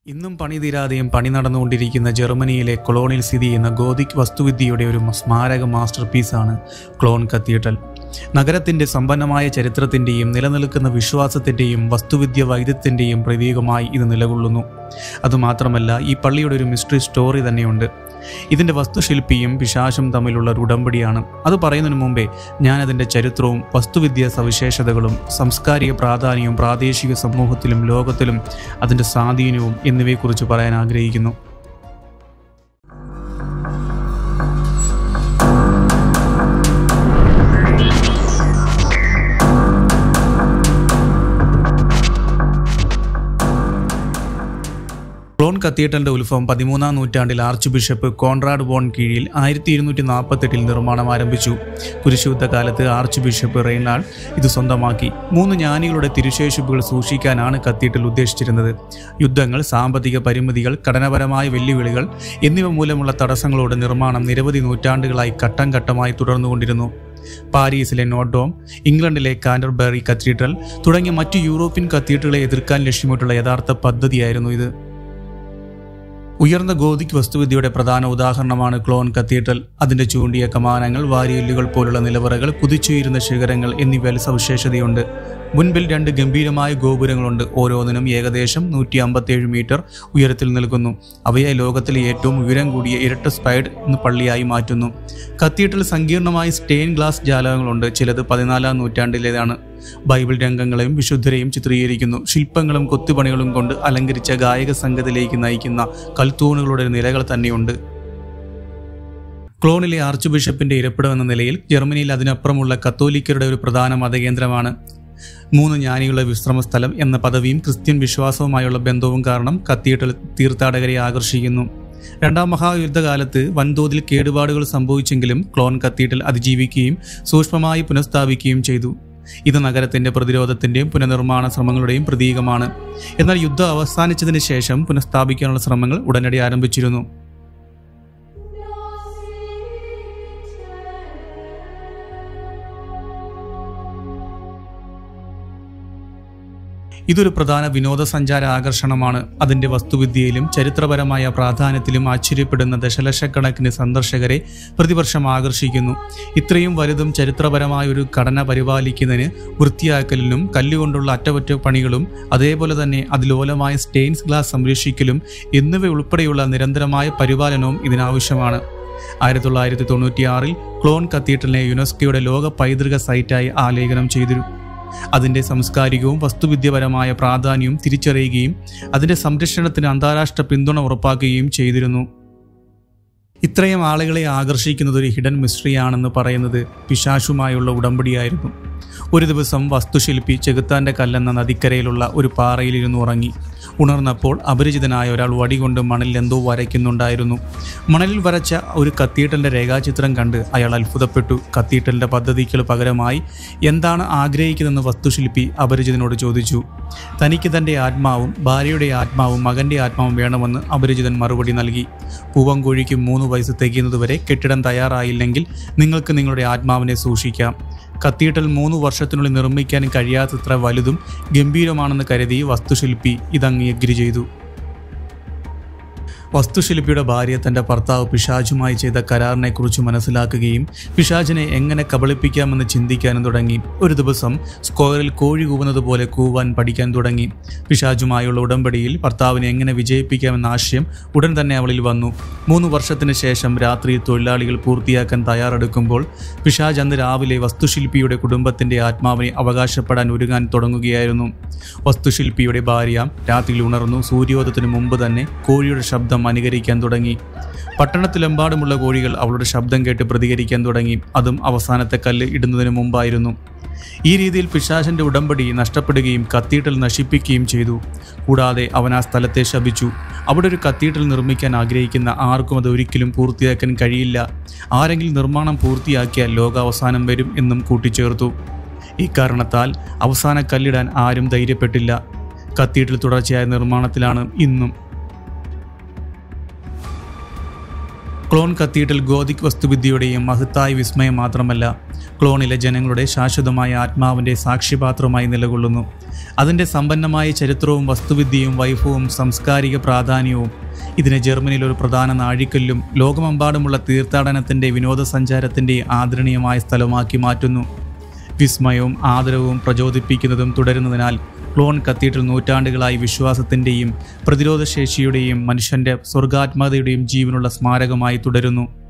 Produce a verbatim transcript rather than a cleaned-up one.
ഇന്നും പണിതീരാതെയും പണി നടന്നുകൊണ്ടിരിക്കുന്ന ജർമ്മനിയിലെ കൊളോണിൽ സ്ഥിതി ചെയ്യുന്ന ഗോതിക് വസ്തുവിദ്യയുടെ ഒരു സ്മാരക മാസ്റ്റർ പീസാണ് ക്ലോൺ കത്തീഡ്രൽ. നഗരത്തിൻ്റെ സമ്പന്നമായ ചരിത്രത്തിൻ്റെയും നിലനിൽക്കുന്ന വിശ്വാസത്തിൻ്റെയും വസ്തുവിദ്യ വൈദ്യത്തിൻ്റെയും പ്രതീകമായി ഇത് നിലകൊള്ളുന്നു. അതുമാത്രമല്ല, ഈ പള്ളിയുടെ ഒരു മിസ്റ്ററി സ്റ്റോറി തന്നെയുണ്ട്. ഇതിൻ്റെ വസ്തുശില്പിയും പിശാചും തമ്മിലുള്ള ഒരു ഉടമ്പടിയാണ്. അത് പറയുന്നതിന് മുമ്പേ ഞാനതിൻ്റെ ചരിത്രവും വസ്തുവിദ്യ സവിശേഷതകളും സാംസ്കാരിക പ്രാധാന്യവും പ്രാദേശിക സമൂഹത്തിലും ലോകത്തിലും അതിൻ്റെ സ്വാധീനവും എന്നിവയെക്കുറിച്ച് പറയാൻ ആഗ്രഹിക്കുന്നു. ക്ലോൺ കത്തീഡ്രലിന്റെ ഉത്ഭവം പതിമൂന്നാം നൂറ്റാണ്ടിൽ ആർച്ച് ബിഷപ്പ് കോൺറാഡ് വോൺ കീഴിൽ ആയിരത്തി ഇരുന്നൂറ്റി നാൽപ്പത്തെട്ടിൽ നിർമ്മാണം ആരംഭിച്ചു. കുരിശുയുദ്ധ കാലത്ത് ആർച്ച് ബിഷപ്പ് റെയ്നാൾഡ് ഇത് സ്വന്തമാക്കി. മൂന്ന് ജ്ഞാനികളുടെ തിരുശേഷിപ്പുകൾ സൂക്ഷിക്കാനാണ് കത്തീഡ്രൽ ഉദ്ദേശിച്ചിരുന്നത്. യുദ്ധങ്ങൾ, സാമ്പത്തിക പരിമിതികൾ, ഘടനാപരമായ വെല്ലുവിളികൾ എന്നിവ മൂലമുള്ള തടസ്സങ്ങളോട് നിർമ്മാണം നിരവധി നൂറ്റാണ്ടുകളായി ഘട്ടം ഘട്ടമായി തുടർന്നുകൊണ്ടിരുന്നു. പാരീസിലെ നോട്ടോം, ഇംഗ്ലണ്ടിലെ കാൻറ്റർബറി കത്തീഡ്രൽ തുടങ്ങിയ മറ്റു യൂറോപ്യൻ കത്തീഡ്രലുകളെ എതിർക്കാൻ ലക്ഷ്യമിട്ടുള്ള യഥാർത്ഥ പദ്ധതിയായിരുന്നു ഇത്. ഉയർന്ന ഗോതിക് വസ്തുവിദ്യയുടെ പ്രധാന ഉദാഹരണമാണ് ക്ലോൺ കത്തീഡ്രൽ. അതിൻ്റെ ചൂണ്ടിയ കമാനങ്ങൾ, വാരിയെല്ലുകൾ പോലുള്ള നിലവറകൾ, കുതിച്ചുയരുന്ന ശിഖരങ്ങൾ എന്നിവയിൽ സവിശേഷതയുണ്ട്. മുൻപിൽ രണ്ട് ഗംഭീരമായ ഗോപുരങ്ങളുണ്ട്. ഓരോന്നിനും ഏകദേശം നൂറ്റി അമ്പത്തിയേഴ് മീറ്റർ ഉയരത്തിൽ നിൽക്കുന്നു. അവയെ ലോകത്തിലെ ഏറ്റവും ഉയരം കൂടിയ ഇരട്ട സ്പൈഡ് എന്ന പള്ളിയായി മാറ്റുന്നു. കത്തീഡ്രൽ സങ്കീർണമായ സ്റ്റെയിൻ ഗ്ലാസ് ജാലകങ്ങളുണ്ട്. ചിലത് പതിനാലാം നൂറ്റാണ്ടിലേതാണ്. ബൈബിൾ രംഗങ്ങളെയും വിശുദ്ധരെയും ചിത്രീകരിക്കുന്നു. ശില്പങ്ങളും കൊത്തുപണികളും കൊണ്ട് അലങ്കരിച്ച ഗായക സംഘത്തിലേക്ക് നയിക്കുന്ന കൽത്തൂണുകളുടെ നിരകൾ തന്നെയുണ്ട്. ക്ലോണിലെ ആർച്ച് ബിഷപ്പിന്റെ ഇരപ്പിടം എന്ന നിലയിൽ ജർമ്മനിയിൽ അതിനപ്പുറമുള്ള കത്തോലിക്കരുടെ ഒരു പ്രധാന മതകേന്ദ്രമാണ്. മൂന്ന് ജ്ഞാനികളുടെ വിശ്രമ സ്ഥലം എന്ന പദവിയും ക്രിസ്ത്യൻ വിശ്വാസവുമായുള്ള ബന്ധവും കാരണം കത്തീഡ്രൽ തീർത്ഥാടകരെ ആകർഷിക്കുന്നു. രണ്ടാം മഹായുദ്ധകാലത്ത് വൻതോതിൽ കേടുപാടുകൾ സംഭവിച്ചെങ്കിലും ക്ലോൺ കത്തീഡ്രൽ അതിജീവിക്കുകയും സൂക്ഷ്മമായി പുനഃസ്ഥാപിക്കുകയും ചെയ്തു. ഇത് നഗരത്തിന്റെ പ്രതിരോധത്തിന്റെയും പുനർനിർമ്മാണ ശ്രമങ്ങളുടെയും പ്രതീകമാണ്. എന്നാൽ യുദ്ധം അവസാനിച്ചതിന് ശേഷം പുനഃസ്ഥാപിക്കാനുള്ള ശ്രമങ്ങൾ ഉടനടി ആരംഭിച്ചിരുന്നു. ഇതൊരു പ്രധാന വിനോദസഞ്ചാര ആകർഷണമാണ്. അതിൻ്റെ വസ്തുവിദ്യയിലും ചരിത്രപരമായ പ്രാധാന്യത്തിലും ആശ്ചര്യപ്പെടുന്ന ദശലക്ഷക്കണക്കിന് സന്ദർശകരെ പ്രതിവർഷം ആകർഷിക്കുന്നു. ഇത്രയും വലുതും ചരിത്രപരമായ ഒരു ഘടന പരിപാലിക്കുന്നതിന് വൃത്തിയാക്കലിനും കല്ലുകൊണ്ടുള്ള അറ്റകുറ്റപ്പണികളും അതേപോലെ തന്നെ അതിലോലമായ സ്റ്റെയിൻസ് ഗ്ലാസ് സംരക്ഷിക്കലും എന്നിവ ഉൾപ്പെടെയുള്ള നിരന്തരമായ പരിപാലനവും ഇതിനാവശ്യമാണ്. ആയിരത്തി തൊള്ളായിരത്തി തൊണ്ണൂറ്റി ആറിൽ ക്ലോൺ കത്തീഡ്രലിനെ യുനെസ്കോയുടെ ലോക പൈതൃക സൈറ്റായി ആലേഖനം ചെയ്തിരുന്നു. അതിൻ്റെ സാംസ്കാരികവും വസ്തുവിദ്യപരമായ പ്രാധാന്യവും തിരിച്ചറിയുകയും അതിൻ്റെ സംരക്ഷണത്തിന് അന്താരാഷ്ട്ര പിന്തുണ ഉറപ്പാക്കുകയും ചെയ്തിരുന്നു. ഇത്രയും ആളുകളെ ആകർഷിക്കുന്നത് ഒരു ഹിഡൻ മിസ്റ്ററിയാണെന്ന് പറയുന്നത് പിശാചുമായുള്ള ഉടമ്പടിയായിരുന്നു. ഒരു ദിവസം വസ്തുശില്പി ചെകുത്താൻ്റെ കല്ലെന്ന നദിക്കരയിലുള്ള ഒരു പാറയിലിരുന്ന് ഉറങ്ങി. ഉണർന്നപ്പോൾ അപരിചിതനായ ഒരാൾ വടികൊണ്ട് മണലിൽ എന്തോ വരയ്ക്കുന്നുണ്ടായിരുന്നു. മണലിൽ വരച്ച ഒരു കത്തീഡ്രലിൻ്റെ രേഖാചിത്രം കണ്ട് അയാൾ അത്ഭുതപ്പെട്ടു. കത്തീഡ്രലിൻ്റെ പദ്ധതിക്ക് പകരമായി എന്താണ് ആഗ്രഹിക്കുന്നതെന്ന് വസ്തുശില്പി അപരിചിതനോട് ചോദിച്ചു. തനിക്ക് തൻ്റെ ആത്മാവും ഭാര്യയുടെ ആത്മാവും മകൻ്റെ ആത്മാവും വേണമെന്ന് അപരിചിതൻ മറുപടി നൽകി. പൂവൻകോഴിക്ക് മൂന്ന് വയസ്സ് തികയുന്നതുവരെ കെട്ടിടം തയ്യാറായില്ലെങ്കിൽ നിങ്ങൾക്ക് നിങ്ങളുടെ ആത്മാവിനെ സൂക്ഷിക്കാം. കത്തീഡ്രൽ മൂന്ന് വർഷത്തിനുള്ളിൽ നിർമ്മിക്കാൻ കഴിയാത്തത്ര വലുതും ഗംഭീരമാണെന്ന് കരുതി വസ്തുശില്പി ഇതങ്ങ് എഗ്രി ചെയ്തു. വസ്തുശില്പിയുടെ ഭാര്യ തൻ്റെ ഭർത്താവ് പിശാചുമായി ചെയ്ത കരാറിനെക്കുറിച്ച് മനസ്സിലാക്കുകയും പിശാചിനെ എങ്ങനെ കബളിപ്പിക്കാമെന്ന് ചിന്തിക്കാനും തുടങ്ങി. ഒരു ദിവസം സ്ക്വയറിൽ കോഴി കൂവുന്നത് പോലെ കൂവാൻ പഠിക്കാൻ തുടങ്ങി. പിശാചുമായുള്ള ഉടമ്പടിയിൽ ഭർത്താവിനെ എങ്ങനെ വിജയിപ്പിക്കാമെന്ന ആശയം ഉടൻ തന്നെ അവളിൽ വന്നു. മൂന്ന് വർഷത്തിന് ശേഷം രാത്രി തൊഴിലാളികൾ പൂർത്തിയാക്കാൻ തയ്യാറെടുക്കുമ്പോൾ പിശാച് അന്ന് രാവിലെ വസ്തുശില്പിയുടെ കുടുംബത്തിൻ്റെ ആത്മാവിനെ അവകാശപ്പെടാൻ ഒരുങ്ങാൻ തുടങ്ങുകയായിരുന്നു. വസ്തുശില്പിയുടെ ഭാര്യ രാത്രിയിൽ ഉണർന്നു. സൂര്യോദയത്തിന് മുമ്പ് തന്നെ കോഴിയുടെ ശബ്ദം അനുകരിക്കാൻ തുടങ്ങി. പട്ടണത്തിലെമ്പാടുമുള്ള കോഴികൾ അവളുടെ ശബ്ദം കേട്ട് പ്രതികരിക്കാൻ തുടങ്ങി. അതും അവസാനത്തെ കല്ല് ഇടുന്നതിന് മുമ്പായിരുന്നു. ഈ രീതിയിൽ പിശാചിന്റെ ഉടമ്പടി നഷ്ടപ്പെടുകയും കത്തീഡ്രൽ നശിപ്പിക്കുകയും ചെയ്തു. കൂടാതെ അവൻ ആ സ്ഥലത്തെ ശപിച്ചു. അവിടെ ഒരു കത്തീഡ്രൽ നിർമ്മിക്കാൻ ആഗ്രഹിക്കുന്ന ആർക്കും അത് ഒരിക്കലും പൂർത്തിയാക്കാൻ കഴിയില്ല. ആരെങ്കിലും നിർമ്മാണം പൂർത്തിയാക്കിയാൽ ലോകാവസാനം വരും എന്നും കൂട്ടിച്ചേർത്തു. ഇക്കാരണത്താൽ അവസാന കല്ലിടാൻ ആരും ധൈര്യപ്പെട്ടില്ല. കത്തീഡ്രൽ തുടർച്ചയായ നിർമ്മാണത്തിലാണ് ഇന്നും. ക്ലോൺ കത്തീഡ്രൽ ഗോതിക് വസ്തുവിദ്യയുടെയും മഹത്തായ വിസ്മയം മാത്രമല്ല, ക്ലോണിലെ ജനങ്ങളുടെ ശാശ്വതമായ ആത്മാവിൻ്റെ സാക്ഷ്യപാത്രമായി നിലകൊള്ളുന്നു. അതിൻ്റെ സമ്പന്നമായ ചരിത്രവും വസ്തുവിദ്യയും വൈഭവവും സാംസ്കാരിക പ്രാധാന്യവും ഇതിനെ ജർമ്മനിയിൽ ഒരു പ്രധാന നാഴികല്ലും ലോകമെമ്പാടുമുള്ള തീർത്ഥാടനത്തിൻ്റെ വിനോദസഞ്ചാരത്തിൻ്റെ ആദരണീയമായ സ്ഥലമാക്കി മാറ്റുന്നു. വിസ്മയവും ആദരവും പ്രചോദിപ്പിക്കുന്നതും തുടരുന്നതിനാൽ ക്ലോൺ കത്തീഡ്രൽ നൂറ്റാണ്ടുകളായി വിശ്വാസത്തിൻ്റെയും പ്രതിരോധശേഷിയുടെയും മനുഷ്യൻ്റെ സ്വർഗാത്മകതയുടെയും ജീവനുള്ള സ്മാരകമായി തുടരുന്നു.